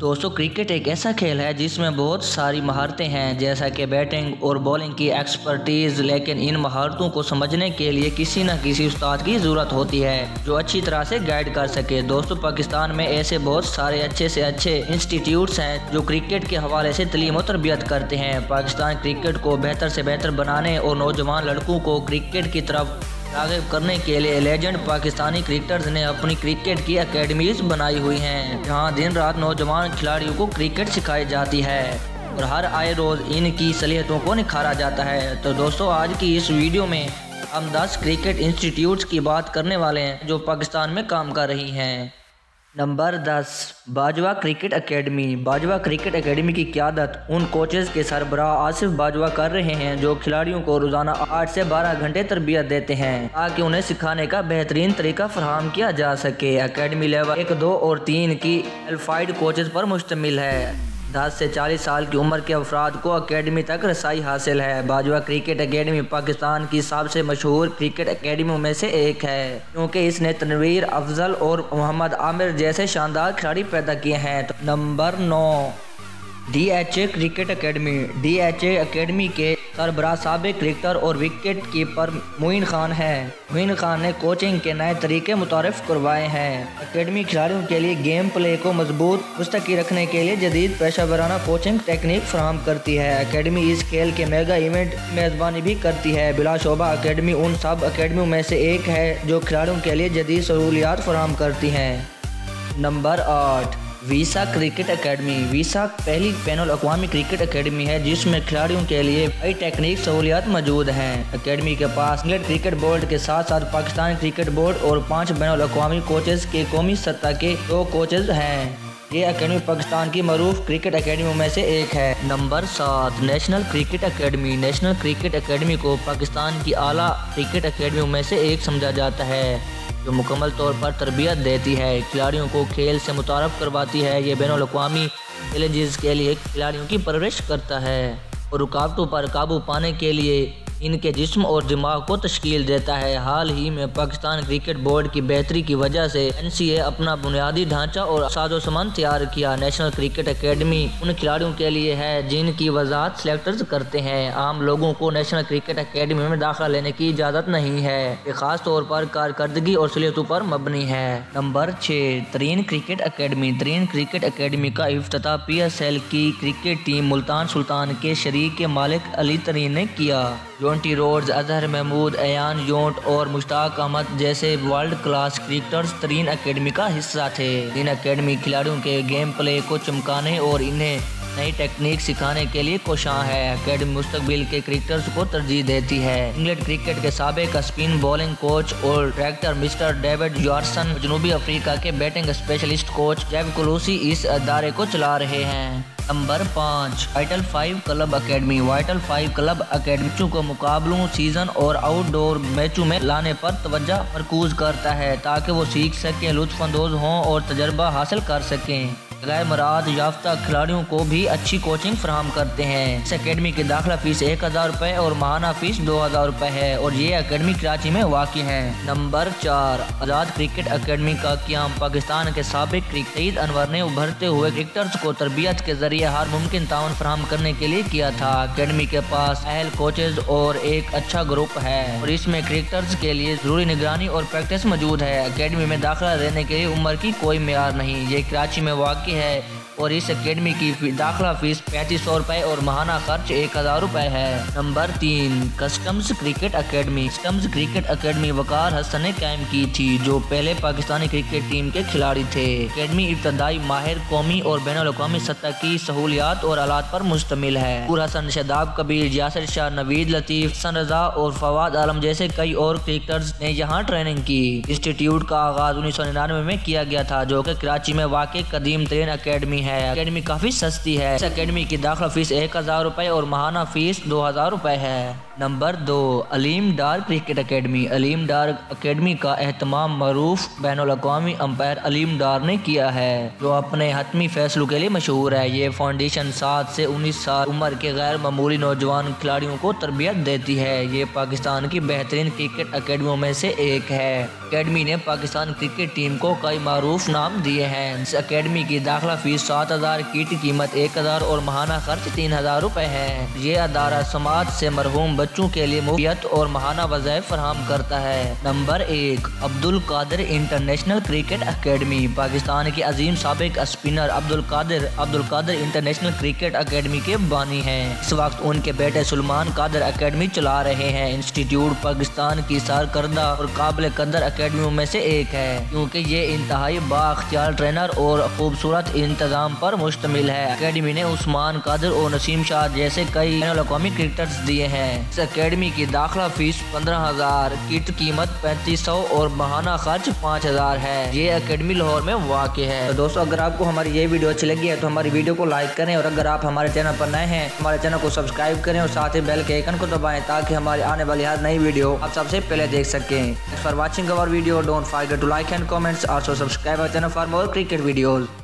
दोस्तों क्रिकेट एक ऐसा खेल है जिसमें बहुत सारी महारतें हैं, जैसा कि बैटिंग और बॉलिंग की एक्सपर्टीज। लेकिन इन महारतों को समझने के लिए किसी न किसी उस्ताद की ज़रूरत होती है जो अच्छी तरह से गाइड कर सके। दोस्तों पाकिस्तान में ऐसे बहुत सारे अच्छे से अच्छे इंस्टीट्यूट्स हैं जो क्रिकेट के हवाले से तालीम और तरबियत करते हैं। पाकिस्तान क्रिकेट को बेहतर से बेहतर बनाने और नौजवान लड़कों को क्रिकेट की तरफ राग़िब करने के लिए लेजेंड पाकिस्तानी क्रिकेटर्स ने अपनी क्रिकेट की एकेडमीज बनाई हुई हैं, जहां दिन रात नौजवान खिलाड़ियों को क्रिकेट सिखाई जाती है और हर आए रोज़ इनकी सलाहियतों को निखारा जाता है। तो दोस्तों आज की इस वीडियो में हम 10 क्रिकेट इंस्टीट्यूट्स की बात करने वाले हैं जो पाकिस्तान में काम कर रही हैं। Number 10, Bajwa cricket academy. Bajwa cricket academy की क़यादत उन कोचेज़ के सरबराह आसिफ बाजवा कर रहे हैं जो खिलाड़ियों को रोज़ाना 8 से 12 घंटे तरबियत देते हैं ताकि उन्हें सिखाने का बेहतरीन तरीका फराहम किया जा सके। एकेडमी लेवल 1, 2 और 3 की क्वालिफाइड कोचेज़ पर मुश्तमिल है। 10 से 40 साल की उम्र के अफराद को एकेडमी तक रसाई हासिल है। बाजवा क्रिकेट एकेडमी पाकिस्तान की सबसे मशहूर क्रिकेट एकेडमियों में से एक है, क्योंकि इसने तनवीर अफजल और मोहम्मद आमिर जैसे शानदार खिलाड़ी पैदा किए हैं। तो number 9, DHA cricket academy. DHA academy के सरबराह साबिक क्रिकेटर और विकेट कीपर मोइन खान है। मोइन खान ने कोचिंग के नए तरीके मुतारिफ करवाए हैं। एकेडमी खिलाड़ियों के लिए गेम प्ले को मजबूत मुस्तकी रखने के लिए जदीद पेशा वराना कोचिंग टेक्निक फराहम करती है। एकेडमी इस खेल के मेगा इवेंट की मेज़बानी भी करती है। बिलाशुबा एकेडमी उन सब एकेडमियों में से एक है जो खिलाड़ियों के लिए जदीद सहूलियात फराहम करती हैं। Number 8, Visa cricket academy. Visa पहली बैनुल अक़वामी क्रिकेट एकेडमी है जिसमें खिलाड़ियों के लिए कई टेक्निक सहूलियात मौजूद हैं। एकेडमी के पास इंग्लैंड क्रिकेट बोर्ड के साथ साथ पाकिस्तान क्रिकेट बोर्ड और 5 बैनुल अक़वामी कोचेज़ के कौमी सतह के 2 कोचेज़ हैं। ये एकेडमी पाकिस्तान की मरूफ क्रिकेट एकेडमियों में से एक है। Number 7, national cricket academy. National cricket academy को पाकिस्तान की आला क्रिकेट एकेडमियों में से एक समझा जाता है जो मुकम्मल तौर पर तरबियत देती है, खिलाड़ियों को खेल से मुतारफ़ करवाती है। ये बैनुल अक़वामी चैलेंजेस के लिए खिलाड़ियों की परवरिश करता है और रुकावटों पर काबू पाने के लिए इनके जिस्म और दिमाग को तश्कील देता है। हाल ही में पाकिस्तान क्रिकेट बोर्ड की बेहतरी की वजह से NCA अपना बुनियादी ढांचा और साजो-सामान तैयार किया। नेशनल क्रिकेट एकेडमी उन खिलाड़ियों के लिए है जिनकी वजाहत सिलेक्टर्स करते हैं। आम लोगों को नेशनल क्रिकेट एकेडमी में दाखिला लेने की इजाज़त नहीं है। ये खास तौर पर कारकर्दगी और सलाहियतों पर मबनी है। Number 6, Tareen cricket academy. Tareen cricket academy का इफ्तिताह PSL की क्रिकेट टीम मुल्तान सुल्तान के शरीक के मालिक अली तरीन ने किया। Jonty Rhodes, Azhar Mahmood, Ian Pont और मुश्ताक अहमद जैसे world class cricketers Tareen academy का हिस्सा थे। तरीन एकेडमी खिलाड़ियों के गेम प्ले को चमकाने और इन्हें नई टेक्निक सिखाने के लिए कोशां है। एकेडमी मुस्तकबिल के क्रिकेटर्स को तरजीह देती है। इंग्लैंड क्रिकेट के साबिक स्पिन बॉलिंग कोच और डायरेक्टर मिस्टर डेविड जॉर्सन, जनूबी अफ्रीका के बैटिंग स्पेशलिस्ट कोच जेव कुलूसी इस अदारे को चला रहे हैं। Number 5, vital 5 club academy. Vital 5 club academy को मुकाबलों, सीजन और आउटडोर मैचों में लाने पर तवज्जो मरकूज करता है ताकि वो सीख सकें, लुत्फ़अंदोज़ हों और तजर्बा हासिल कर सकें। गैर मराद याफ्ता खिलाड़ियों को भी अच्छी कोचिंग फराहम करते हैं। इस एकेडमी की दाखिला फीस 1000 रुपये और माहाना फीस 2000 रुपये है और ये एकेडमी कराची में वाक़ है। नंबर 4, आज़ाद क्रिकेट एकेडमी का क़याम पाकिस्तान के साबिक क्रिकेटर सईद अनवर ने उभरते हुए क्रिकेटर्स को तरबियत के जरिए हर मुमकिन ताउन फराहम करने के लिए किया था। एकेडमी के पास अहल कोचेज और एक अच्छा ग्रुप है और इसमें क्रिकेटर्स के लिए जरूरी निगरानी और प्रैक्टिस मौजूद है। एकेडमी में दाखिला लेने के लिए उम्र की कोई मेयार नहीं। ये कराची में वाक़ है और इस एकेडमी की दाखिला फीस 3500 रुपये और माहाना खर्च 1000 रुपये है। Number 3, customs cricket academy. Customs cricket academy Waqar Hasan ने कायम की थी जो पहले पाकिस्तानी क्रिकेट टीम के खिलाड़ी थे। एकेडमी इब्तदाई माहिर कौमी और बैनुल अक़वामी सतह की सहूलियात और आलात पर मुश्तमिल है। नूर हसन, शादाब कबीर, यासिर शाह, नवीद लतीफ़, हसन रजा और फवाद आलम जैसे कई और क्रिकेटर्स ने यहाँ ट्रेनिंग की। इंस्टीट्यूट का आगाज 1999 में किया गया था जो कि कराची में वाक़ कदीम तरीन एकेडमी है। एकेडमी काफी सस्ती है। इस एकेडमी की दाखिला फीस 1000 रुपये और माहाना फीस 2000 रुपये है। Number 2, Aleem Dar cricket academy. Aleem Dar academy का एहतमाम मरूफ बैनुल अक़वामी अंपायर अलीम डार ने किया है जो अपने हतमी फैसलों के लिए मशहूर है। ये फाउंडेशन 7 से 19 साल उम्र के गैर मामूली नौजवान खिलाड़ियों को तरबियत देती है। ये पाकिस्तान की बेहतरीन क्रिकेट एकेडमियों में से एक है। एकेडमी ने पाकिस्तान क्रिकेट टीम को कई मारूफ नाम दिए हैं। इस एकेडमी की दाखिला फीस 7 7000، کٹ قیمت 1000 اور ماہانہ خرچ 3000 روپے ہے۔ یہ ادارہ سماج سے محروم بچوں کے لیے مفت اور ماہانہ وظائف فراہم کرتا ہے۔ Number 1، Abdul Qadir international cricket academy. Pakistan کے عظیم سابق spinner Abdul Qadir international cricket academy کے بانی ہیں۔ اس وقت ان کے بیٹے سلمان قادر اکیڈمی چلا رہے ہیں۔ انسٹیٹیوٹ پاکستان کی سرکردہ اور قابل قدر اکیڈمیوں میں سے ایک ہے، کیونکہ یہ انتہائی بااختیار ٹرینر اور خوبصورت انتظام پر مشتمل ہے۔ اکیڈمی نے عثمان قادر اور نسیم شاہ جیسے کئی بین الاقوامی کرکٹرز دیے ہیں۔ اس اکیڈمی کی داخلہ فیس 15000، کٹ قیمت 3500 اور ماہانہ خرچ 5000 ہے۔ یہ اکیڈمی لاہور میں واقع ہے۔ تو دوستو، اگر آپ کو ہماری یہ ویڈیو اچھی لگی ہے تو ہماری ویڈیو کو لائک کریں، اور اگر آپ ہمارے چینل پر نئے ہیں ہمارے چینل کو سبسکرائب کریں اور ساتھ ہی بیل کے آئیکن کو دبائیں تاکہ ہماری آنے والی ہر نئی ویڈیو آپ سب سے پہلے دیکھ سکیں۔ Thanks for watching our video. Don't forget to like and comments. Also subscribe our channel for more cricket videos.